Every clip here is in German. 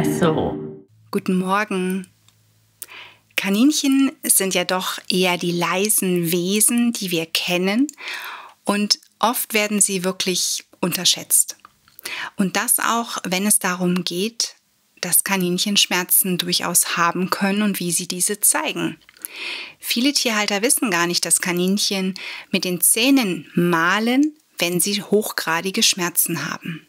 Espresso. Guten Morgen. Kaninchen sind ja doch eher die leisen Wesen, die wir kennen, und oft werden sie wirklich unterschätzt. Und das auch, wenn es darum geht, dass Kaninchen Schmerzen durchaus haben können und wie sie diese zeigen. Viele Tierhalter wissen gar nicht, dass Kaninchen mit den Zähnen mahlen, wenn sie hochgradige Schmerzen haben.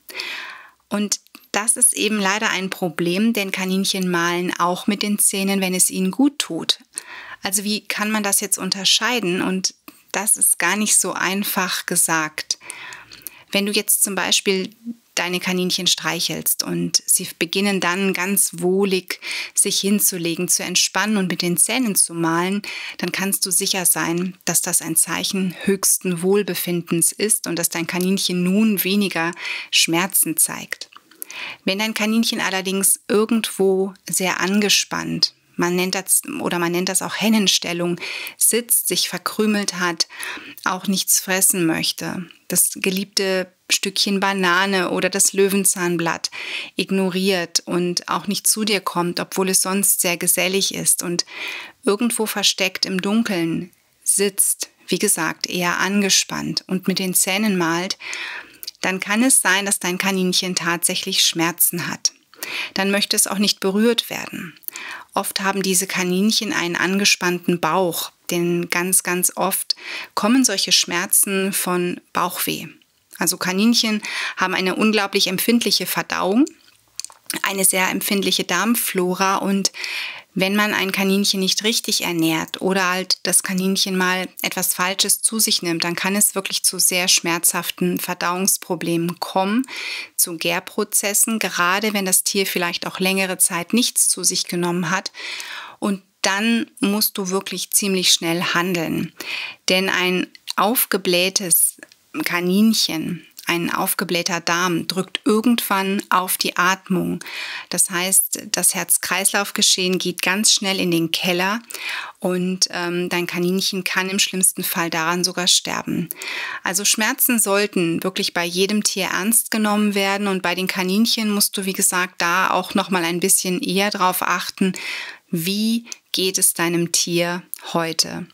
Und das ist eben leider ein Problem, denn Kaninchen mahlen auch mit den Zähnen, wenn es ihnen gut tut. Also wie kann man das jetzt unterscheiden? Und das ist gar nicht so einfach gesagt. Wenn du jetzt zum Beispiel deine Kaninchen streichelst und sie beginnen dann ganz wohlig sich hinzulegen, zu entspannen und mit den Zähnen zu mahlen, dann kannst du sicher sein, dass das ein Zeichen höchsten Wohlbefindens ist und dass dein Kaninchen nun weniger Schmerzen zeigt. Wenn dein Kaninchen allerdings irgendwo sehr angespannt, man nennt das auch Hennenstellung, sitzt, sich verkrümelt hat, auch nichts fressen möchte, das geliebte Stückchen Banane oder das Löwenzahnblatt ignoriert und auch nicht zu dir kommt, obwohl es sonst sehr gesellig ist und irgendwo versteckt im Dunkeln sitzt, wie gesagt, eher angespannt und mit den Zähnen malt, dann kann es sein, dass dein Kaninchen tatsächlich Schmerzen hat. Dann möchte es auch nicht berührt werden. Oft haben diese Kaninchen einen angespannten Bauch, denn ganz, ganz oft kommen solche Schmerzen von Bauchweh. Also Kaninchen haben eine unglaublich empfindliche Verdauung, eine sehr empfindliche Darmflora, und wenn man ein Kaninchen nicht richtig ernährt oder halt das Kaninchen mal etwas Falsches zu sich nimmt, dann kann es wirklich zu sehr schmerzhaften Verdauungsproblemen kommen, zu Gärprozessen, gerade wenn das Tier vielleicht auch längere Zeit nichts zu sich genommen hat. Und dann musst du wirklich ziemlich schnell handeln, denn ein aufgeblähtes Kaninchen, ein aufgeblähter Darm drückt irgendwann auf die Atmung. Das heißt, das Herz-Kreislauf-Geschehen geht ganz schnell in den Keller und dein Kaninchen kann im schlimmsten Fall daran sogar sterben. Also Schmerzen sollten wirklich bei jedem Tier ernst genommen werden, und bei den Kaninchen musst du, wie gesagt, da auch noch mal ein bisschen eher drauf achten, wie geht es deinem Tier heute.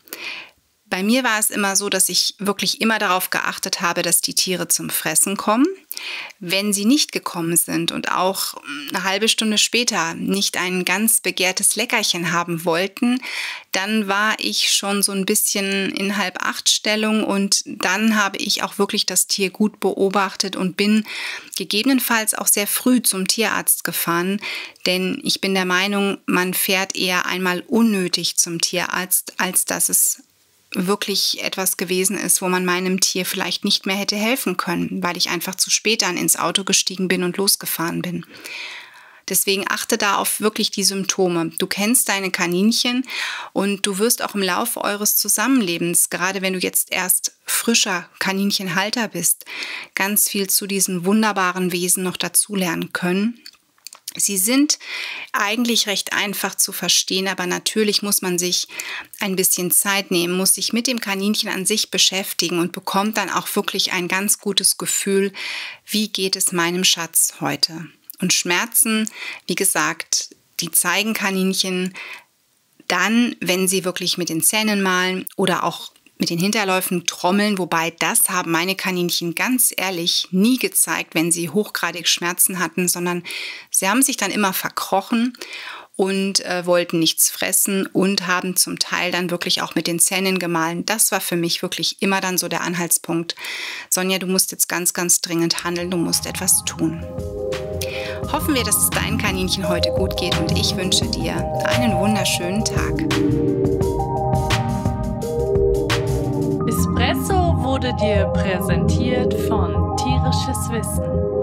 Bei mir war es immer so, dass ich wirklich immer darauf geachtet habe, dass die Tiere zum Fressen kommen. Wenn sie nicht gekommen sind und auch eine halbe Stunde später nicht ein ganz begehrtes Leckerchen haben wollten, dann war ich schon so ein bisschen in 7:30 und dann habe ich auch wirklich das Tier gut beobachtet und bin gegebenenfalls auch sehr früh zum Tierarzt gefahren, denn ich bin der Meinung, man fährt eher einmal unnötig zum Tierarzt, als dass es wirklich etwas gewesen ist, wo man meinem Tier vielleicht nicht mehr hätte helfen können, weil ich einfach zu spät dann ins Auto gestiegen bin und losgefahren bin. Deswegen achte da auf wirklich die Symptome. Du kennst deine Kaninchen und du wirst auch im Laufe eures Zusammenlebens, gerade wenn du jetzt erst frischer Kaninchenhalter bist, ganz viel zu diesen wunderbaren Wesen noch dazulernen können. Sie sind eigentlich recht einfach zu verstehen, aber natürlich muss man sich ein bisschen Zeit nehmen, muss sich mit dem Kaninchen an sich beschäftigen und bekommt dann auch wirklich ein ganz gutes Gefühl, wie geht es meinem Schatz heute. Und Schmerzen, wie gesagt, die zeigen Kaninchen dann, wenn sie wirklich mit den Zähnen mahlen oder auch mit den Hinterläufen trommeln, wobei das haben meine Kaninchen ganz ehrlich nie gezeigt, wenn sie hochgradig Schmerzen hatten, sondern sie haben sich dann immer verkrochen und wollten nichts fressen und haben zum Teil dann wirklich auch mit den Zähnen gemahlen. Das war für mich wirklich immer dann so der Anhaltspunkt. Sonja, du musst jetzt ganz, ganz dringend handeln, du musst etwas tun. Hoffen wir, dass es deinen Kaninchen heute gut geht, und ich wünsche dir einen wunderschönen Tag. Espresso wurde dir präsentiert von Tierisches Wissen.